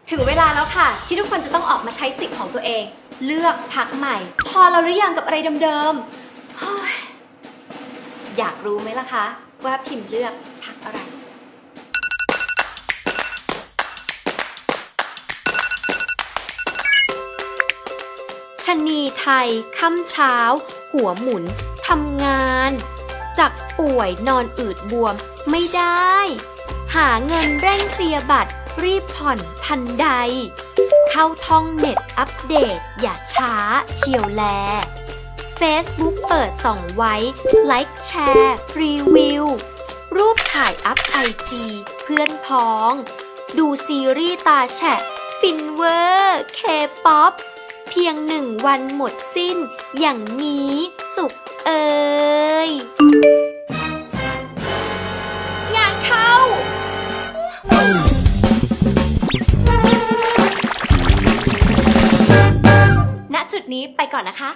ถึงเวลาแล้วค่ะที่ทุกคนจะต้องออกมาใช้สิทธิ์ของตัวเองเลือกพรรคใหม่พอเราหรือยังกับอะไรเดิมๆอยากรู้ไหมล่ะคะว่าพิมพ์เลือกพรรคอะไรชนีไทยค่ำเช้าหัวหมุนทำงานจากป่วยนอนอืดบวมไม่ได้หาเงินเร่งเคลียร์บัตรรีบผ่อนทันใดเข้าท่องเน็ตอัปเดตอย่าช้าเชียวแล Facebook เปิดส่องไว้ไลค์แชร์รีวิวรูปถ่ายอัพไอจีเพื่อนพ้องดูซีรีส์ตาแฉะฟินเวอร์เคป๊อปเพียง1 วันหมดสิ้นอย่างนี้สุขเอ่ยงานเข้าณจุดนี้ไปก่อนนะคะ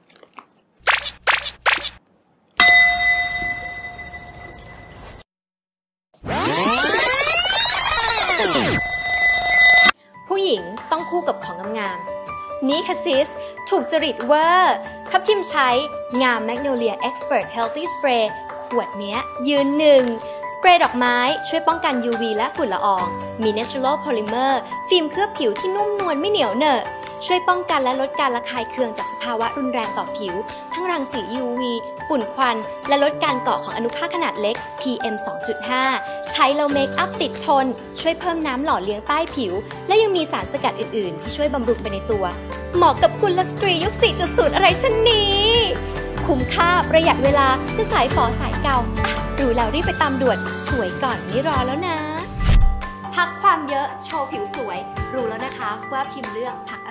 ผู้หญิงต้องคู่กับของงามๆนี่ค่ะซิสถูกจริตเวอร์ทับทิมใช้งาม Magnolia Expert Healthy Spray ขวดเนี้ยยืนหนึ่งสเปรย์ดอกไม้ช่วยป้องกัน UV และฝุ่นละอองมี Natural Polymer ฟิล์มเคลือบผิวที่นุ่มนวลไม่เหนียวเหนอะช่วยป้องกันและลดการระคายเคืองจากสภาวะรุนแรงต่อผิวทั้งรังสี UV ฝุ่นควันและลดการเกาะของอนุภาคขนาดเล็ก PM 2.5 ใช้แล้วเมคอัพติดทนช่วยเพิ่มน้ำหล่อเลี้ยงใต้ผิวและยังมีสารสกัดอื่นๆที่ช่วยบำรุงไปในตัวเหมาะกับกุลสตรียุค 4.0 อะไรเช่นนี้คุ้มค่าประหยัดเวลาจะสายฝอสายเก่ารู้แล้วรีบไปตามด่วนสวยก่อนไม่รอแล้วนะพักความเยอะโชว์ผิวสวยรู้แล้วนะคะว่าพิมพ์เลือกพัก